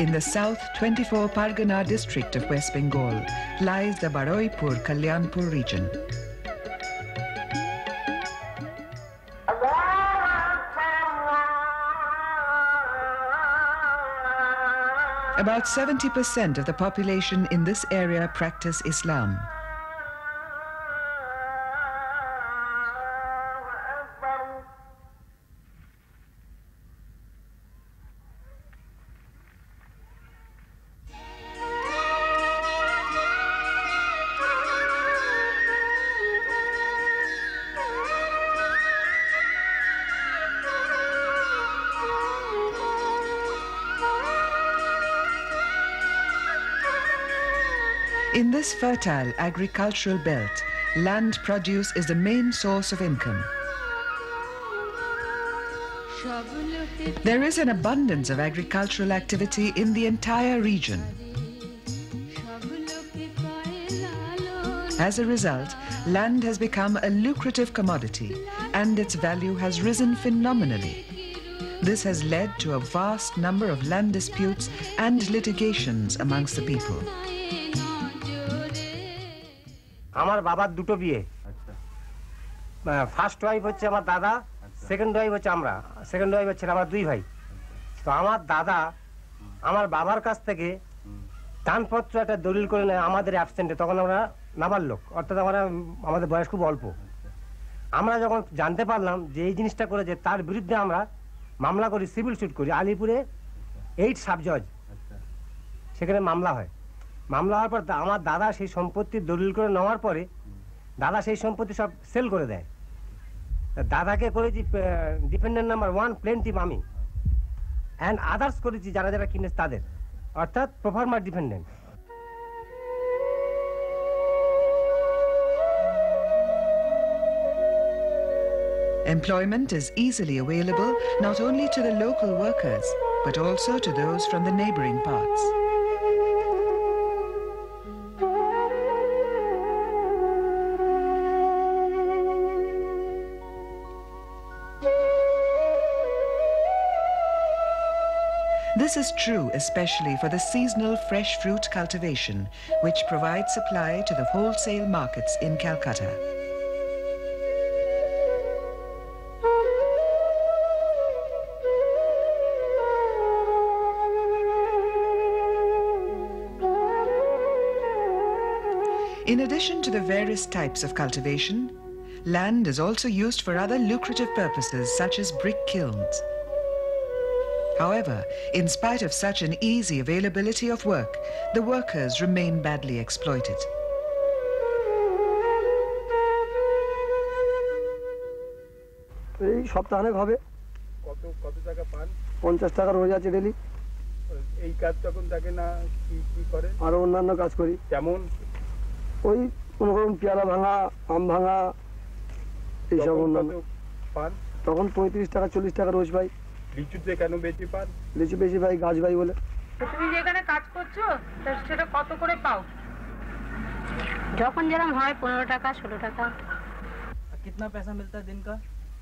In the south 24 Pargana district of West Bengal lies the Baroipur Kalyanpur region. About 70% of the population in this area practice Islam. In this fertile agricultural belt, land produce is the main source of income. There is an abundance of agricultural activity in the entire region. As a result, land has become a lucrative commodity and its value has risen phenomenally. This has led to a vast number of land disputes and litigations amongst the people. আমার বাবার দুটো বিয়ে first wife হচ্ছে আমার দাদা second wife হচ্ছে আমরা second wife হচ্ছে আমরা দুই ভাই তো আমার দাদা আমার বাবার কাছ থেকে দানপত্র একটা দলিল করে নেয় আমাদের অ্যাবসেন্টে তখন আমরা নাবালক অর্থাৎ আমাদের বয়স খুব অল্প আমরা যখন জানতে পারলাম যে এই জিনিসটা করেছে তার বিরুদ্ধে আমরা মামলা করি সিভিল স্যুট করি আলিপুরে 8 সাব জজ সেখানে মামলা হয় মামলা হওয়ার পর আমার দাদা সেই সম্পত্তির দলিল করে নেওয়ার পরে দাদা সেই সম্পত্তি সব সেল করে দেয় দাদাকে করেছি ডিপেন্ডেন্ট নাম্বার 1 প্লেন্টিফ আমি অ্যান্ড আদার্স করেছি যারা যারা কিনেছে তাদের অর্থাৎ প্রফর্মার dependent Employment is easily available not only to the local workers, but also to those from the neighboring parts. This is true especially for the seasonal fresh fruit cultivation, which provides supply to the wholesale markets in Calcutta. In addition to the various types of cultivation, land is also used for other lucrative purposes such as brick kilns. However, in spite of such an easy availability of work, the workers remain badly exploited. এই সপ্তাহখানেক হবে কত টাকা পান 50 টাকা রোজ আছে daily এই কাজ তখন থাকে না কি করে আর অন্যান্য কাজ করি যেমন ওই কোন কোন পেয়ারা ভাঙা আম ভাঙা এই সব অন্যান্য পান তখন 35 টাকা 40 টাকা রোজ পাই লিচুতে কেন বেশি পান লিচু বেশি পাই গাছ ভাই বলে তুমি যেখানে কাজ করছো সেটা কত করে পাও যখন যেরকম হয় 15 টাকা 16 টাকা कितना पैसा मिलता है दिन का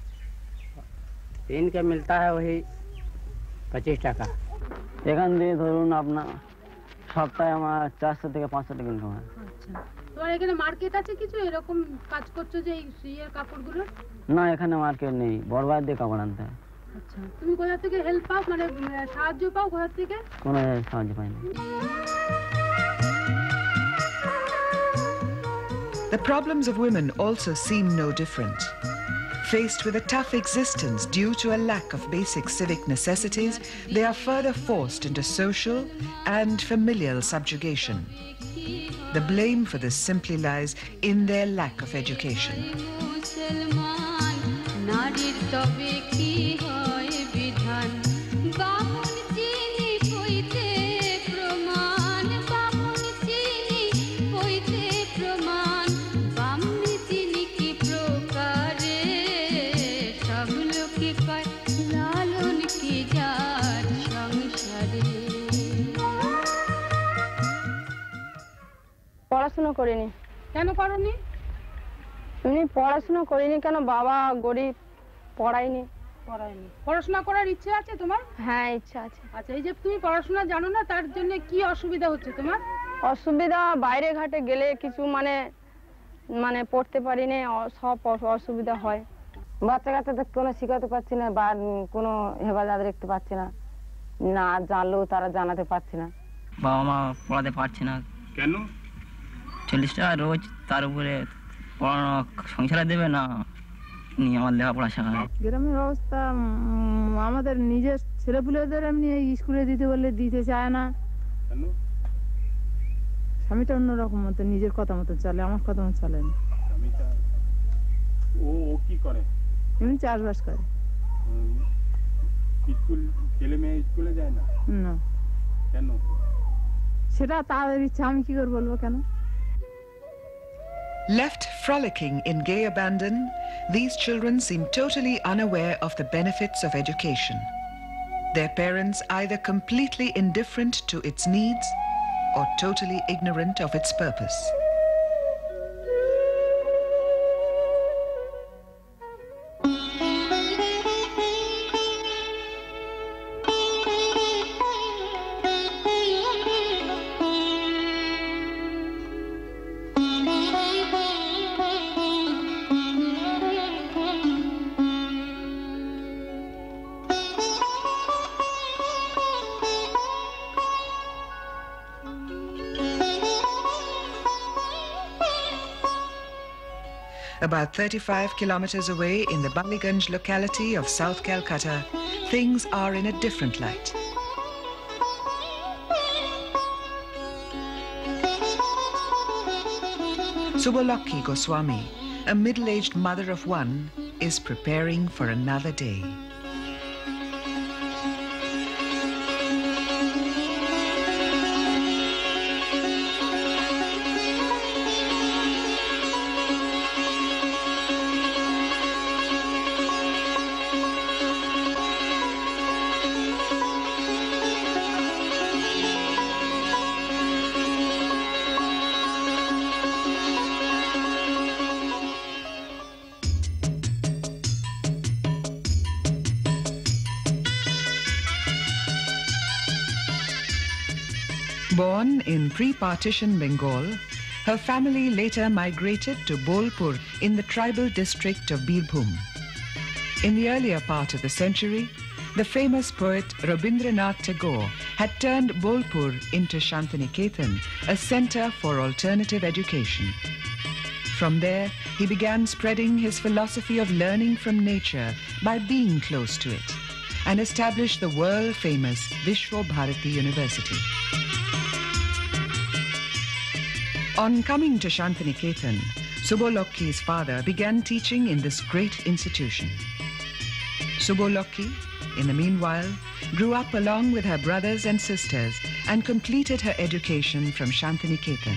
मिलता है वही 25 টাকা এখান দিয়ে ধরুন আপনার সপ্তাহে আমার 400 থেকে 500 টাকা ইনকাম হয় আচ্ছা তোমার এখানে মার্কেট আছে কিছু এরকম কাজ করছো যে এই সুইয়ের কাপড়গুলো না এখানে মার্কেট নেই বড়বাজার দিয়ে কাপড় আনতে হয় আচ্ছা তুমি কোথা থেকে হেল্প পাও মানে সাহায্য পাও কোথা থেকে কোনো সাহায্য পাই না The problems of women also seem no different. Faced with a tough existence due to a lack of basic civic necessities, they are further forced into social and familial subjugation. The blame for this simply lies in their lack of education. পড়াশোনা করিনি কেন করনি এমনি পড়াশোনা করিনি কেন বাবা গরিব পড়াইনি করায়নি। পড়াশোনা করার ইচ্ছে আছে তোমার? হ্যাঁ, ইচ্ছা আছে। আচ্ছা, এই যে তুমি পড়াশোনা জানো না, তার জন্য কি অসুবিধা হচ্ছে তোমার? অসুবিধা বাইরে ঘাটে গেলে কিছু মানে পড়তে পারি না, সব অসুবিধা হয়। বাচ্চা কাচ্চাদের কোনো শিখাতে পারছি না বা কোনো হেফাজত রাখতে পারছি না, না জানলেও তারা জানাতে পারছি না। বাবা মা পড়াতে পারছে না। কেন? 40 টাকা রোজ, তার উপরে পড়ানো সংসারে দেবে না, নিয়ে আমার লেখাপড়া শেখায়। গ্রামের অবস্থা আমাদের নিজের ছেলেপুলেদের এমনি স্কুলে দিতে বললে দিতে চায় না। কেন? স্বামীটা অন্যরকম মতো নিজের কথা মতো চলে, আমার কথা মতো চলে না। স্বামীটা ও কি করে? এমনি চাষবাস করে। স্কুল ছেলে মেয়ে স্কুলে যায় না? না। কেন? সেটা তাদের ইচ্ছা, আমি কি করে বলবো কেন? Left frolicking in gay abandon, these children seem totally unaware of the benefits of education. Their parents either completely indifferent to its needs or totally ignorant of its purpose. About 35 kilometers away in the Baliganj locality of South Calcutta, things are in a different light. Subolakhi Goswami, a middle-aged mother of one, is preparing for another day. Born in pre-partition Bengal, her family later migrated to Bolpur in the tribal district of Birbhum. In the earlier part of the century, the famous poet Rabindranath Tagore had turned Bolpur into Shantiniketan, a center for alternative education. From there, he began spreading his philosophy of learning from nature by being close to it, and established the world-famous Vishwabharati University. On coming to Shantiniketan, Subolakhi's father began teaching in this great institution. Subolakhi, in the meanwhile, grew up along with her brothers and sisters and completed her education from Shantiniketan.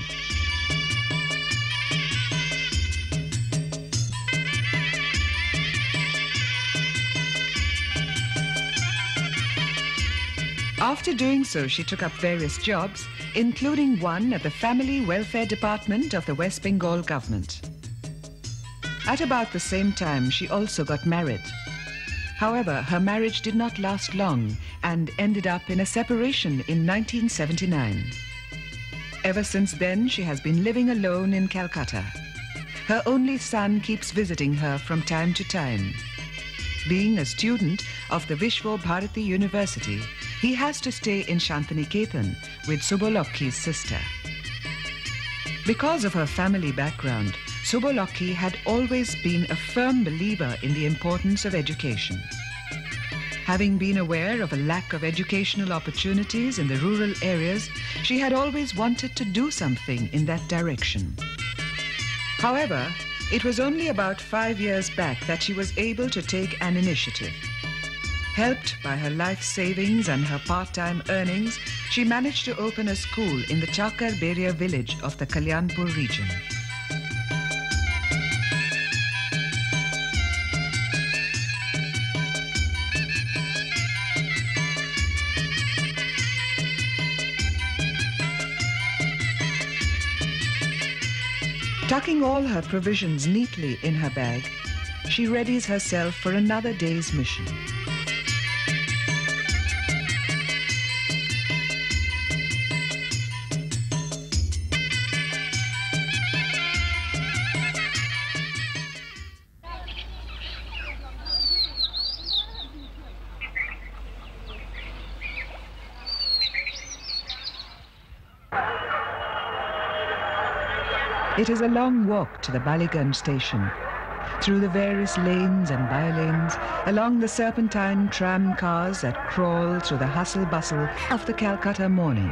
After doing so, she took up various jobs, including one at the Family Welfare Department of the West Bengal government. At about the same time, she also got married. However, her marriage did not last long and ended up in a separation in 1979. Ever since then, she has been living alone in Calcutta. Her only son keeps visiting her from time to time. Being a student of the Vishwabharati University, he has to stay in Shantiniketan with Subolakhi's sister. Because of her family background, Subolakhi had always been a firm believer in the importance of education. Having been aware of a lack of educational opportunities in the rural areas, she had always wanted to do something in that direction. However, it was only about 5 years back that she was able to take an initiative. Helped by her life savings and her part-time earnings, she managed to open a school in the Chakar Beria village of the Kalyanpur region. Tucking all her provisions neatly in her bag, she readies herself for another day's mission. It is a long walk to the Ballygunge station, through the various lanes and by-lanes, along the serpentine tram cars that crawl through the hustle-bustle of the Calcutta morning.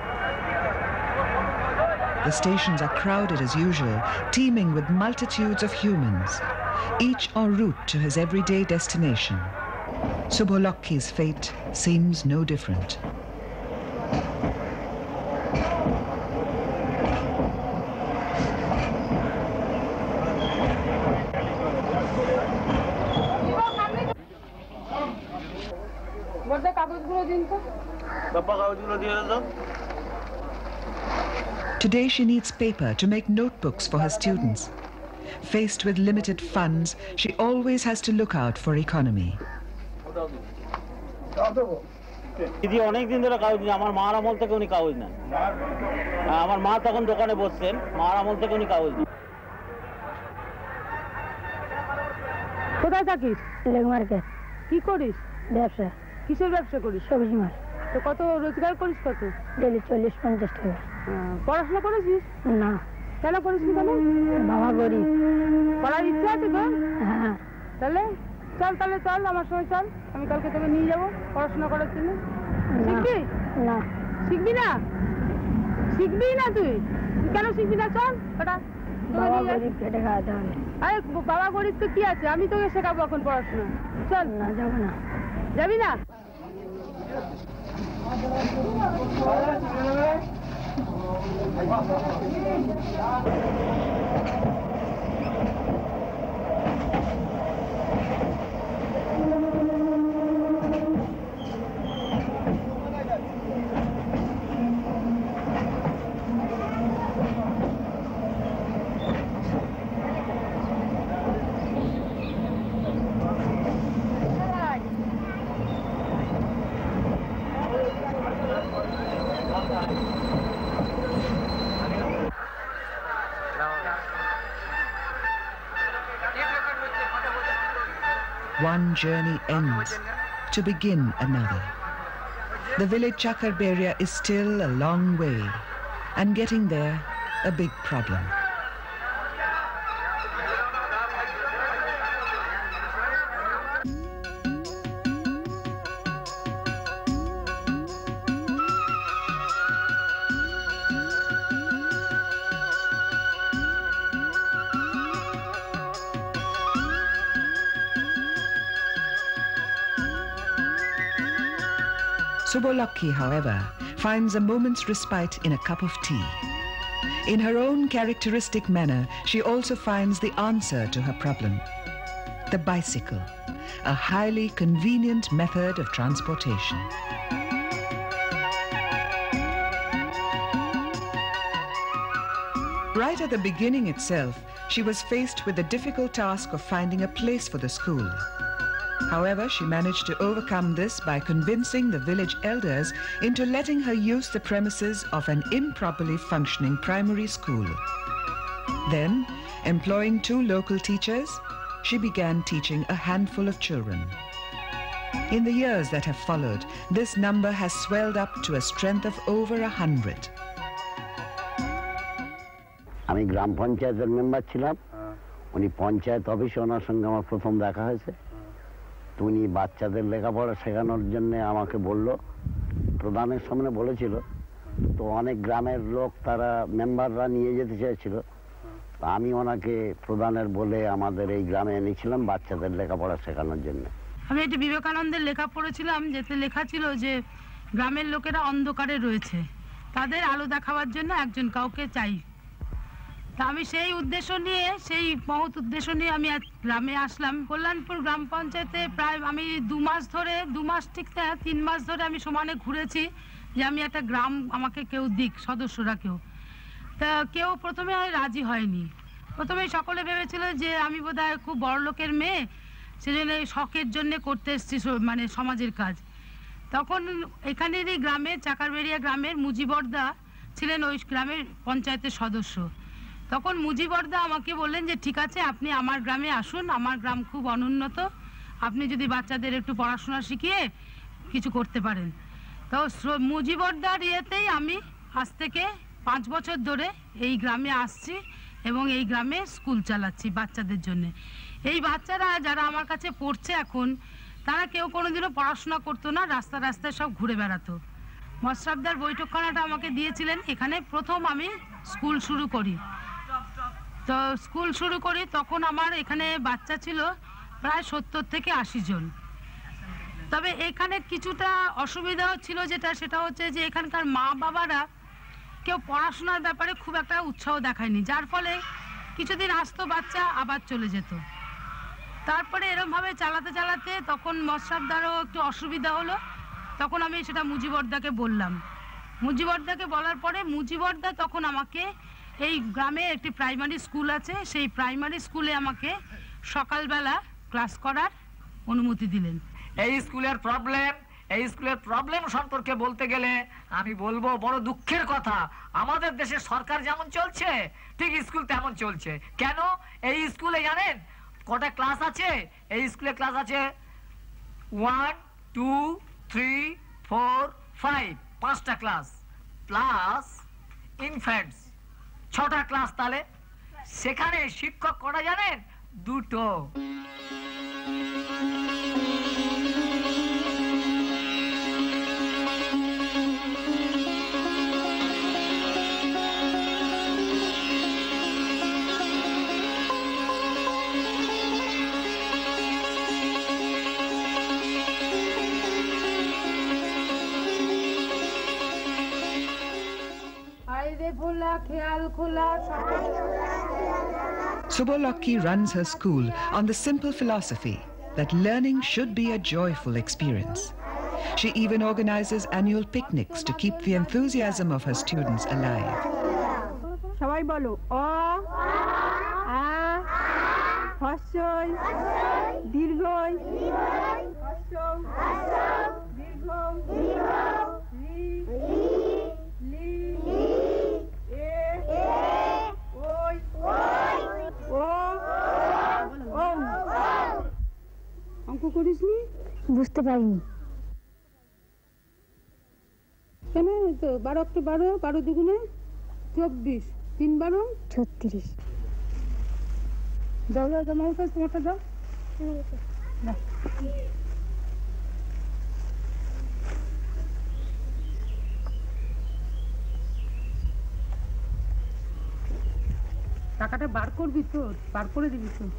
The stations are crowded as usual, teeming with multitudes of humans, each en route to his everyday destination. Subolocki's fate seems no different. Today she needs paper to make notebooks for her students. Faced with limited funds, she always has to look out for economy. দিদি অনেক দিন ধরে কাগজ নেই, আমার মার আমল থেকে উনি কাগজ নেন। আমার মা তখন দোকানে বসছেন, মার আমল থেকে উনি কাগজ নেন। কোথায় থাকিস? লেগ মার্কেট। কি করিস? ব্যবসা। কিসের ব্যবসা করিস? সবজি মাছ। তো কত রোজগার করিস কত? ডেলি 40-50 টাকা। পড়াশোনা করেছিস? না। কেন করিসনি কেন? বাবা গরিব। পড়ার ইচ্ছা আছে তো? হ্যাঁ। তাহলে চল আমার সঙ্গে চল, আমি কালকে তোকে নিয়ে যাবো পড়াশোনা করার জন্য। শিখবি? না। শিখবি না? শিখবি না তুই? কেন শিখবি না? চল ওটা বাবা গরিব, খেটে খাওয়াতে হবে। আরে বাবা গরিব তো কি আছে, আমি তোকে শেখাবো এখন পড়াশোনা। চল। না, যাবো না। যাবি না? One journey ends to begin another. The village Chakarberia is still a long way, and getting there a big problem. Subolocki, however, finds a moment's respite in a cup of tea. In her own characteristic manner, she also finds the answer to her problem. The bicycle, a highly convenient method of transportation. Right at the beginning itself, she was faced with the difficult task of finding a place for the school. However, she managed to overcome this by convincing the village elders into letting her use the premises of an improperly functioning primary school. Then, employing 2 local teachers, she began teaching a handful of children. In the years that have followed, this number has swelled up to a strength of over 100. আমি গ্রাম পঞ্চায়েতের member ছিলাম, উনি পঞ্চায়েত অফিসে ওনার সঙ্গে আমার প্রথম দেখা হয়েছে। উনি বাচ্চাদের লেখাপড়া শেখানোর জন্য আমাকে বলল, প্রধানের সামনে বলেছিল, তো অনেক গ্রামের লোক তারা মেম্বাররা নিয়ে যেতে চাইছিল, আমি ওনাকে প্রধানের বলে আমাদের এই গ্রামে এনেছিলাম বাচ্চাদের লেখাপড়া শেখানোর জন্য। আমি একটা বিবেকানন্দের লেখা পড়েছিলাম, যেতে লেখা ছিল যে গ্রামের লোকেরা অন্ধকারে রয়েছে, তাদের আলো দেখাবার জন্য একজন কাউকে চাই। তা আমি সেই উদ্দেশ্য নিয়ে, সেই মহৎ উদ্দেশ্য নিয়ে আমি গ্রামে আসলাম। কল্যাণপুর গ্রাম পঞ্চায়েতে প্রায় আমি 2 মাস ধরে, 2 মাস ঠিক না 3 মাস ধরে আমি সমানে ঘুরেছি যে আমি একটা গ্রাম আমাকে কেউ দিক, সদস্যরা কেউ। তা কেউ প্রথমে রাজি হয়নি। প্রথমে সকলে ভেবেছিল যে আমি বোধহয় খুব বড় লোকের মেয়ে, সেজন্য শখের জন্য করতে এসেছি মানে সমাজের কাজ। তখন এখানেরই গ্রামে চাকারবেড়িয়া গ্রামের মুজিবরদা ছিলেন ওই গ্রামের পঞ্চায়েতের সদস্য। তখন মুজিবরদা আমাকে বললেন যে ঠিক আছে, আপনি আমার গ্রামে আসুন, আমার গ্রাম খুব অনুন্নত, আপনি যদি বাচ্চাদের একটু পড়াশোনা শিখিয়ে কিছু করতে পারেন। তো মুজিবরদার ইয়েতেই আমি আজ থেকে 5 বছর ধরে এই গ্রামে আসছি এবং এই গ্রামে স্কুল চালাচ্ছি বাচ্চাদের জন্য। এই বাচ্চারা যারা আমার কাছে পড়ছে এখন, তারা কেউ কোনোদিনও পড়াশোনা করতো না, রাস্তা রাস্তায় সব ঘুরে বেড়াতো। মশরাফদার বৈঠকখানাটা আমাকে দিয়েছিলেন, এখানে প্রথম আমি স্কুল শুরু করি। তো স্কুল শুরু করি তখন আমার এখানে বাচ্চা ছিল প্রায় 70 থেকে 80 জন। তবে এখানে কিছুটা অসুবিধাও ছিল, সেটা হচ্ছে যে এখানকার মা বাবারা কেউ পড়াশোনার ব্যাপারে খুব একটা উৎসাহ দেখায়নি, যার ফলে কিছুদিন আসতো বাচ্চা আবার চলে যেত। তারপরে এরমভাবে চালাতে চালাতে তখন মশরাফদারও একটু অসুবিধা হলো, তখন আমি সেটা মুজিবরদাকে বললাম। মুজিবরদাকে বলার পরে মুজিবরদা তখন আমাকে এই গ্রামে একটি প্রাইমারি স্কুল আছে, সেই প্রাইমারি স্কুলে আমাকে সকালবেলা ক্লাস করার অনুমতি দিলেন। এই স্কুলের প্রবলেম সম্পর্কে বলতে গেলে আমি বলবো বড় দুঃখের কথা, আমাদের দেশের সরকার যেমন চলছে ঠিক স্কুল তেমন চলছে। কেন? এই স্কুলে জানেন কটা ক্লাস আছে? এই স্কুলে ক্লাস আছে 1, 2, 3, 4, 5, 5টা ক্লাস প্লাস ইনফ্যান্টস 6টা ক্লাস। তাহলে সেখানে শিক্ষক কটা জানেন? 2টো। Subolokki runs her school on the simple philosophy that learning should be a joyful experience. She even organizes annual picnics to keep the enthusiasm of her students alive. সবাই বলো অ আ হস্যই দীর্ঘই হস্য দীর্ঘ রি লি এ ওই ও অঙ্ক করিসনি? বুঝতে পারিনি। কেন? তো 12 × 12, 12 দুগুণে 24, 3 × 12 36। যাও তোমার কাছে তোমারটা দাও। টাকাটা বার করবি তো, বার করে দিবি তো।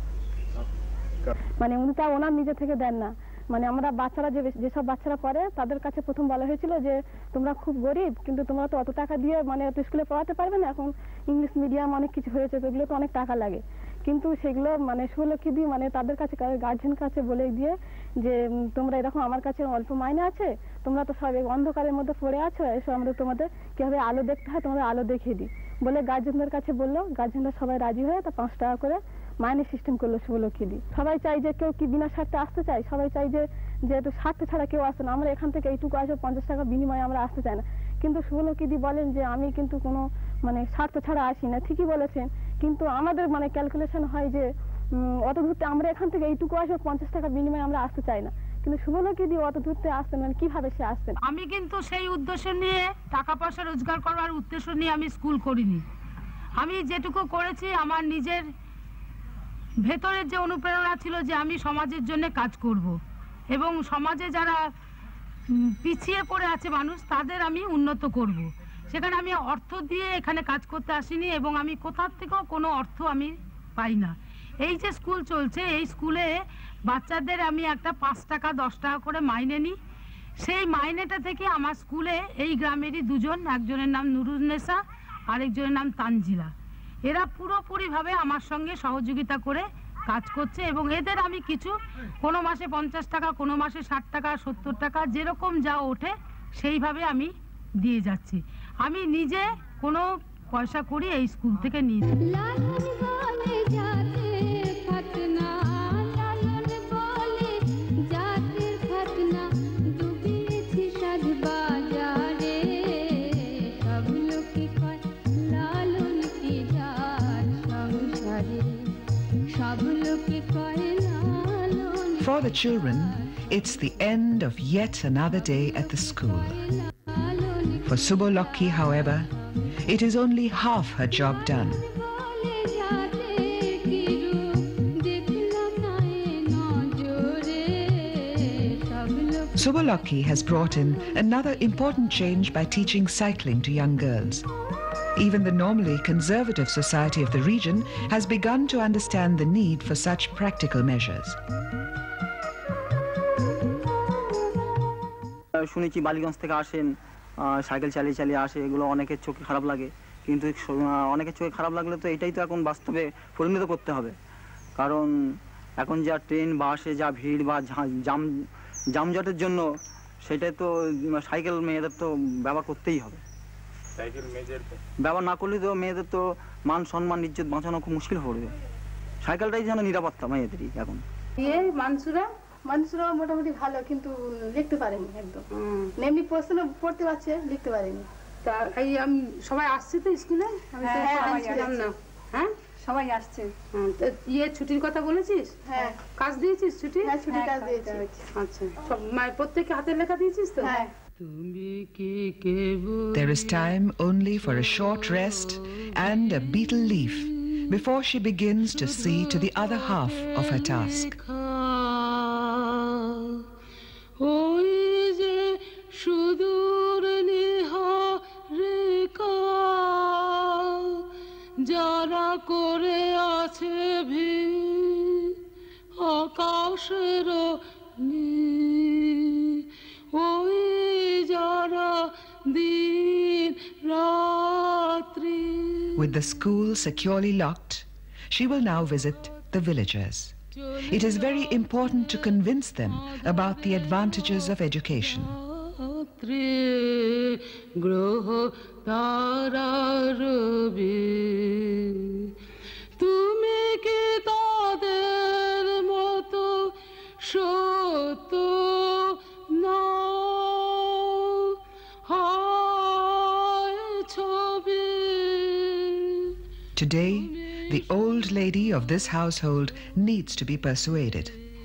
মানে উনি তা ওনার নিজে থেকে দেন না, মানে আমরা বাচ্চারা যেসব বাচ্চারা পড়ে তাদের কাছে প্রথম বলা হয়েছিল যে তোমরা খুব গরিব, কিন্তু তোমরা তো অত টাকা দিয়ে মানে এত স্কুলে পড়াতে পারবে না, এখন ইংলিশ মিডিয়াম অনেক কিছু হয়েছে, তো এগুলো তো অনেক টাকা লাগে। কিন্তু সেগুলো মানে সুলক্ষী দিয়ে মানে তাদের কাছে গার্জেন কাছে বলে দিয়ে যে তোমরা এরকম আমার কাছে অল্প মাইনে আছে, তোমরা তো সব অন্ধকারের মধ্যে পড়ে আছো, এসো আমরা তোমাদের কিভাবে আলো দেখতে হয় তোমাদের আলো দেখিয়ে দিই বলে গার্জেনদের কাছে বললো। গার্জেনরা সবাই রাজি হয়ে তা 5 টাকা করে মাইনে সিস্টেম করলো সুলক্ষী দি। সবাই চাই যে কেউ কি বিনা স্বার্থে আসতে চায়, সবাই চাই যে একটু স্বার্থ ছাড়া কেউ আসে না, আমরা এখান থেকে এইটুকু আসবো 50 টাকা বিনিময়ে আমরা আসতে চাই না। কিন্তু সুলক্ষী দি বলেন যে আমি কিন্তু কোনো মানে স্বার্থ ছাড়া আসি না, ঠিকই বলেছেন, কিন্তু আমাদের মানে ক্যালকুলেশন হয় যে অত দূরতে আমরা এখান থেকে এইটুকু আসবো 50 টাকা বিনিময়ে আমরা আসতে চাই না, কিন্তু সুলক্ষী দি অত দূরতে আসতেন মানে কিভাবে সে আসতেন। আমি কিন্তু সেই উদ্দেশ্য নিয়ে টাকা পয়সা রোজগার করার উদ্দেশ্য নিয়ে আমি স্কুল করিনি। আমি যেটুকু করেছি আমার নিজের ভেতরের যে অনুপ্রেরণা ছিল যে আমি সমাজের জন্য কাজ করব এবং সমাজে যারা পিছিয়ে পড়ে আছে মানুষ তাদের আমি উন্নত করব। সেখানে আমি অর্থ দিয়ে এখানে কাজ করতে আসিনি এবং আমি কোথার থেকেও কোনো অর্থ আমি পাই না। এই যে স্কুল চলছে এই স্কুলে বাচ্চাদের আমি একটা 5 টাকা 10 টাকা করে মাইনে নিই। সেই মাইনেটা থেকে আমার স্কুলে এই গ্রামেরই 2 জন, একজনের নাম নুরুন্নেসা আরেকজনের নাম তানজিলা, এরা পুরোপুরিভাবে আমার সঙ্গে সহযোগিতা করে কাজ করছে এবং এদের আমি কিছু কোনো মাসে 50 টাকা, কোনো মাসে 60 টাকা, 70 টাকা যেরকম যা ওঠে সেইভাবে আমি দিয়ে যাচ্ছি। আমি নিজে কোনো পয়সা করি এই স্কুল থেকে নিই। the children, it's the end of yet another day at the school. For Subolokhi, however, it is only half her job done. Subolokhi has brought in another important change by teaching cycling to young girls. Even the normally conservative society of the region has begun to understand the need for such practical measures. শুনেছি বালিগঞ্জ থেকে আসেন cycle চালিয়ে চালিয়ে আসে, এগুলো অনেকের চোখে খারাপ লাগে, কিন্তু অনেকের চোখে খারাপ লাগলে তো এটাই তো এখন বাস্তবে পরিণত করতে হবে। কারণ এখন যা ট্রেন বাসে যা ভিড় বা জামজটের জন্য সেটাই তো সাইকেল মেয়েদের তো ব্যবহার করতেই হবে। সাইকেল মেয়েদের ব্যবহার না করলে তো মেয়েদের তো মান সম্মান ইজ্জত বাঁচানো খুব মুশকিল পড়বে। সাইকেলটাই যেন নিরাপত্তা মেয়েদেরই এখন। মানুষরা মোটামুটি ভালো, কিন্তু লিখতে পারেনি একদম। এমনি প্রশ্ন পড়তে পারছে, লিখতে পারেনি। তা এই সবাই আসছে তো স্কুলে? আমি তো ছিলাম না। হ্যাঁ, সবাই আসছে। ছুটির কথা বলেছিস? হ্যাঁ। কাজ দিয়েছিস ছুটি? হ্যাঁ, ছুটি কাজ দিয়েছি। আচ্ছা, সব প্রত্যেককে হাতের লেখা দিয়েছিস তো? হ্যাঁ। There is time only for a short rest and a betel leaf before she begins to see to the other half of her task. যারা করে আছে আকাশের ওই যারা দিন রাত্রি। With the school securely locked, she will now visit the villagers. It is very important to convince them about the advantages of education. গ্রহ তারার তুমি কি তাদের মতো সত্য না ছবি। Today, the old lady of this household needs to be persuaded.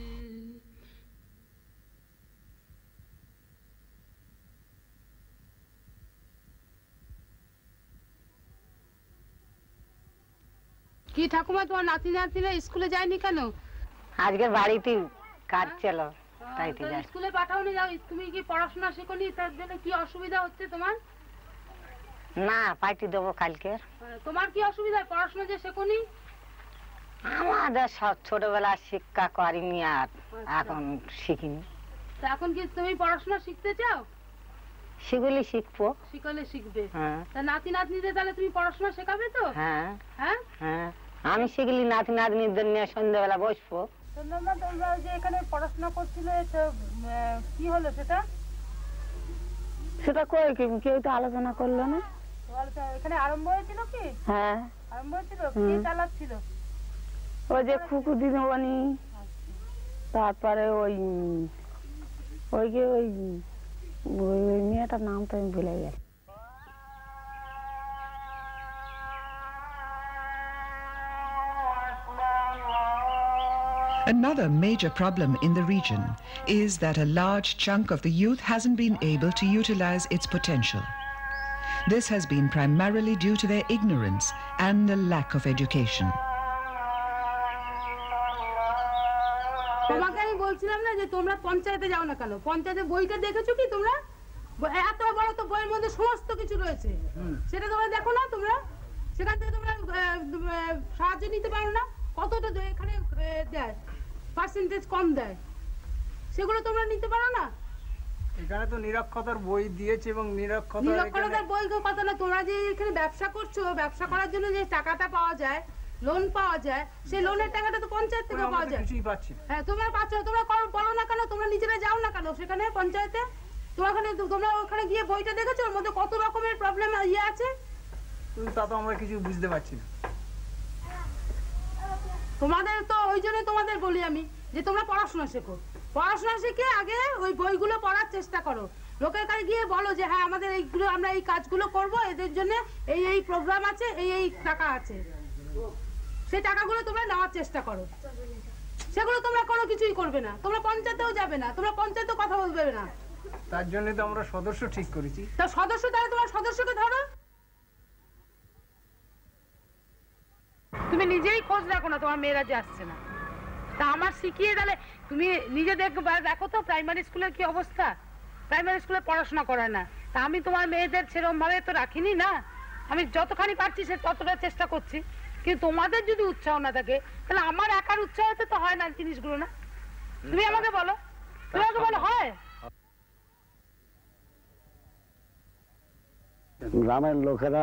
কি ঠাকুমা, তোমার নাতি নাতিরা স্কুলে যায়নি কেন? আজকে বাড়িতে কাজ ছিল, তাই তো যাই। স্কুলে পাঠাওনি? যাও, তুমি কি পড়াশোনা শেখোনি? তার জন্য কি অসুবিধা হচ্ছে তোমার? না, পাঠিয়ে দেবো কালকে। তোমার কি অসুবিধা? পড়াশোনা যে শেখোনি? আমাদের সব ছোটবেলা শিক্ষা করিনি আর এখন শিখিনি। তা এখন কি তুমি পড়াশোনা শিখতে চাও? সেগুলি শিখবো। শিখলে শিখবে। হ্যাঁ। তা নাতি নাতনিদের তাহলে তুমি পড়াশোনা শেখাবে তো? হ্যাঁ হ্যাঁ হ্যাঁ, আমি সেগুলি নাতি নাতনিদের নিয়ে সন্ধ্যাবেলা বসবো। তোমরা যে এখানে পড়াশোনা করছিলে কি হলো সেটা? সেটা কই কেউ তো আলোচনা করলো না। এখানে আরম্ভ হয়েছিল কি? হ্যাঁ, আরম্ভ হয়েছিল। কে চালাচ্ছিল? ওই যে খুকু দিদিমণি, তারপরে ওই মেয়েটার নাম তো আমি ভুলে গেছি। Another major problem in the region is that a large chunk of the youth hasn't been able to utilize its potential. This has been primarily due to their ignorance and a lack of education. তোমাকে আমি বলছিলাম না যে তোমরা পঞ্চায়েতে যাও না কেন? পঞ্চায়েতে বইটা দেখেছো কি তোমরা? এত বড় তো বইয়ের মধ্যে সমস্ত কিছু রয়েছে, সেটা তোমরা দেখো না? তোমরা সেখান থেকে তোমরা সাহায্য নিতে পারো না? কতটা এখানে দেয়, পার্সেন্টেজ কম দেয়, সেগুলো তোমরা নিতে পারো না? এখানে তো নিরক্ষরতার বই দিয়েছে এবং নিরক্ষরতার বই কথা না, তোমরা যে এখানে ব্যবসা করছো, ব্যবসা করার জন্য যে টাকাটা পাওয়া যায়, লোন পাওয়া যায়, সেই লোনের টাকাটা তো পঞ্চায়েত থেকে পাওয়া যায়। হ্যাঁ, তোমরা পাচ্ছ, তোমরা বলো না কেন? তোমরা নিজেরা যাও না কেন সেখানে পঞ্চায়েতে? তোমরা ওখানে গিয়ে বইটা দেখেছো ওর মধ্যে কত রকমের প্রবলেম আছে? তা তো আমরা কিছু বুঝতে পারছি না। তোমাদের তো ওই জন্য তোমাদের বলি আমি যে তোমরা পড়াশোনা শেখো, পড়াশোনা শিখে আগে ওই বইগুলো পড়ার চেষ্টা করো। লোকের কাছে গিয়ে বলো যে হ্যাঁ আমাদের এইগুলো, আমরা এই কাজগুলো করব, এদের জন্য এই এই প্রোগ্রাম আছে, এই এই টাকা আছে, সেই টাকাগুলো তোমরা নেওয়ার চেষ্টা করো। সেগুলো তোমরা কোনো কিছুই করবে না, তোমরা পঞ্চায়েতেও যাবে না, তোমরা পঞ্চায়েতেও কথা বলবে না। তার জন্য তো আমরা সদস্য ঠিক করেছি। তা সদস্য, তাহলে তোমার সদস্যকে ধরো। তুমি নিজেই খোঁজ রাখো না তোমার মেয়েরা যে আসছে না। তা আমার শিখিয়ে তাহলে তুমি নিজে দেখো তো প্রাইমারি স্কুলের কি অবস্থা। প্রাইমারি স্কুলে পড়াশোনা করায় না, তা আমি তোমার মেয়েদের সেরকম ভাবে তো রাখিনি না। আমি যতখানি পারছি সে ততটা চেষ্টা করছি, কিন্তু তোমাদের যদি উৎসাহ না থাকে তাহলে আমার একার উৎসাহতে তো হয় না জিনিসগুলো না। তুমি আমাকে বলো, তুমি আমাকে বলো হয়? গ্রামের লোকেরা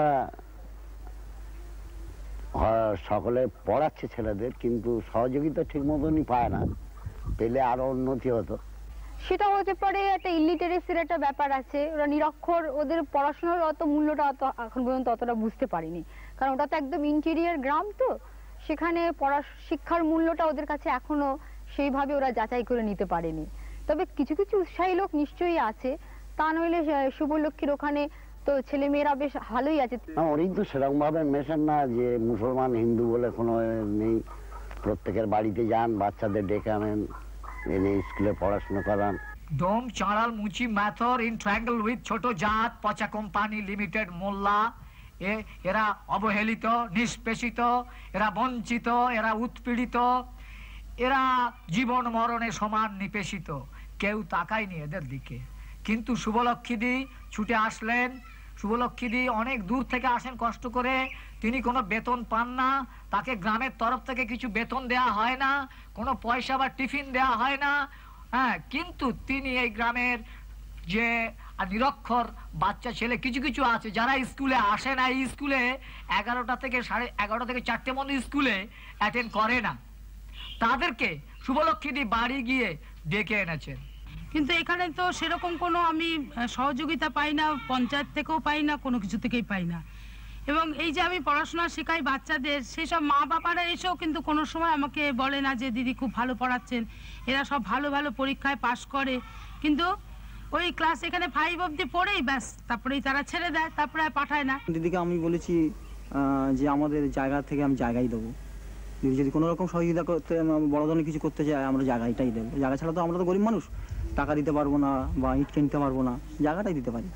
সকলে পড়াচ্ছে ছেলেদের, কিন্তু সহযোগিতা ঠিক মতনই পায় না, পেলে আরো উন্নতি হতো। সেটা হতে পারে একটা ইলিটারেসির একটা ব্যাপার আছে, ওরা নিরক্ষর, ওদের পড়াশোনার অত মূল্যটা অত এখন পর্যন্ত অতটা বুঝতে পারিনি, কারণ ওটা তো একদম ইন্টেরিয়ার গ্রাম, তো সেখানে শিক্ষার মূল্যটা ওদের কাছে এখনো সেইভাবে ওরা যাচাই করে নিতে পারেনি। তবে কিছু কিছু উৎসাহী লোক নিশ্চয়ই আছে, তা নইলে শুভলক্ষ্মীর ওখানে তো ছেলে মেয়েরা বেশ ভালোই আছে। ওরই তো সেরকম ভাবে মেশান না যে মুসলমান হিন্দু বলে কোনো নেই, প্রত্যেকের বাড়িতে যান, বাচ্চাদের ডেকে আনেন, এনে স্কুলে পড়াশোনা করান। ডোম, চাঁড়াল, মুচি, ম্যাথর ইন ট্রায়াঙ্গল উইথ ছোট জাত, পচা কোম্পানি লিমিটেড, মোল্লা, এরা অবহেলিত, নিষ্পেষিত, এরা বঞ্চিত, এরা উৎপীড়িত, এরা জীবন মরণে সমান নিপেষিত, কেউ তাকায়নি এদের দিকে। কিন্তু শুভলক্ষ্মীদি ছুটে আসলেন। শুভলক্ষ্মীদি অনেক দূর থেকে আসেন কষ্ট করে, তিনি কোনো বেতন পান না, তাকে গ্রামের তরফ থেকে কিছু বেতন দেয়া হয় না, কোনো পয়সা বা টিফিন দেয়া হয় না। হ্যাঁ, কিন্তু তিনি এই গ্রামের যে নিরক্ষর বাচ্চা ছেলে কিছু কিছু আছে যারা স্কুলে আসে না, এই স্কুলে 11টা থেকে 11:30 থেকে 4টে মধ্যে স্কুলে অ্যাটেন্ড করে না, তাদেরকে শুভলক্ষ্মীদি বাড়ি গিয়ে ডেকে এনেছেন। কিন্তু এখানে তো সেরকম কোনো আমি সহযোগিতা পাই না, পঞ্চায়েত থেকেও পাই না, কোনো কিছু থেকেই পাই না। এবং এই যে আমি পড়াশোনা শেখাই বাচ্চাদের, সেই সব মা বাবারা এসেও কিন্তু কোনো সময় আমাকে বলে না যে দিদি খুব ভালো পড়াচ্ছেন, এরা সব ভালো ভালো পরীক্ষায় পাশ করে, কিন্তু ওই ক্লাস এখানে 5 অবধি পড়েই ব্যাস, তারপরেই তারা ছেড়ে দেয়, তারপরে আর পাঠায় না। দিদিকে আমি বলেছি যে আমাদের জায়গা থেকে আমি জায়গাই দেবো, যদি কোনো রকম সহযোগিতা করতে বড় ধরনের কিছু করতে চায় আমরা জায়গাটাই দেবো। জায়গা ছাড়া তো আমরা তো গরিব মানুষ, টাকা দিতে পারবো না বা ইট কিনতে পারবো না, জায়গাটাই দিতে পারি।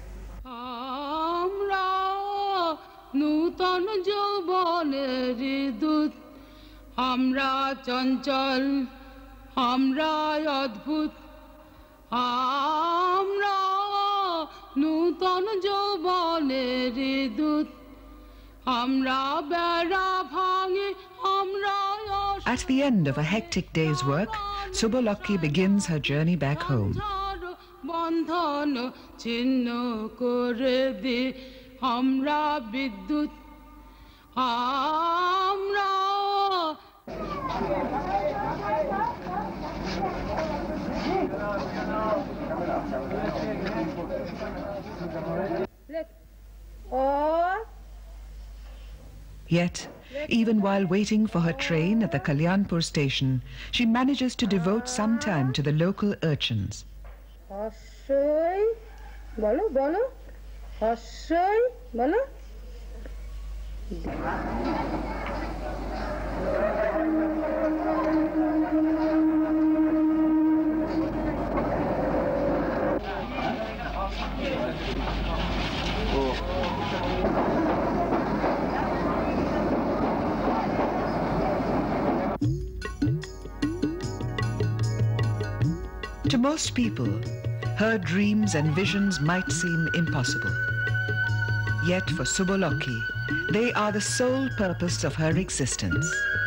আমরা নূতন যৌবনের দূত, আমরা চঞ্চল, আমরা অদ্ভুত, আমরা নূতন যৌবনের দূত, আমরা বেড়া ভাঙে, আমরা। At the end of a hectic day's work, Subbolakhi begins her journey back home. বন্ধন ছিন্ন করে দে আমরা বিদ্যুৎ, আমরা। Yet, even while waiting for her train at the Kalyanpur station, she manages to devote some time to the local urchins. হর্ষই বলো, বলো হর্ষই বলো। To most people, her dreams and visions might seem impossible. Yet for Subbolakhi, they are the sole purpose of her existence.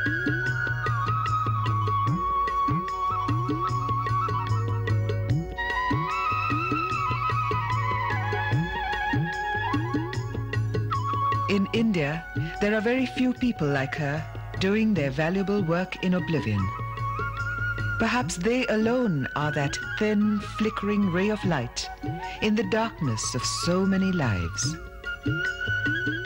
In India, there are very few people like her doing their valuable work in oblivion. Perhaps they alone are that thin, flickering ray of light in the darkness of so many lives.